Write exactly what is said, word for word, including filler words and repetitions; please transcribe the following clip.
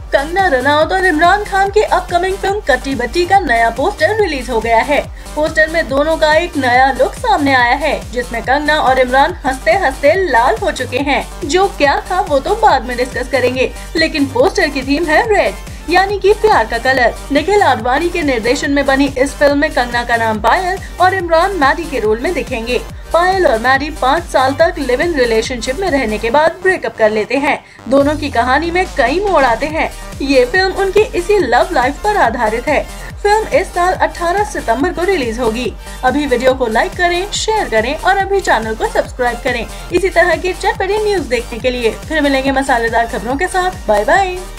कंगना रनाउत और इमरान खान की upcoming film कट्टी बट्टी का नया पोस्टर रिलीज हो गया है। पोस्टर में दोनों का एक नया लुक सामने आया है, जिसमें कंगना और इमरान हंसते हंसते लाल हो चुके हैं। जो क्या था वो तो बाद में डिस्कस करेंगे, लेकिन पोस्टर की थीम है रेड, यानी कि प्यार का कलर। निखिल आडवाणी के निर्देशन में बनी इस फिल्म में कंगना का नाम पायल और इमरान मैडी के रोल में दिखेंगे। पायल और मैडी पाँच साल तक लिव इन रिलेशनशिप में रहने के बाद ब्रेकअप कर लेते हैं। दोनों की कहानी में कई मोड़ आते हैं। ये फिल्म उनकी इसी लव लाइफ पर आधारित है। फिल्म इस साल अठारह सितंबर को रिलीज होगी। अभी वीडियो को लाइक करें, शेयर करें और अभी चैनल को सब्सक्राइब करें इसी तरह की चटपटी न्यूज देखने के लिए। फिर मिलेंगे मसालेदार खबरों के साथ। Bye bye.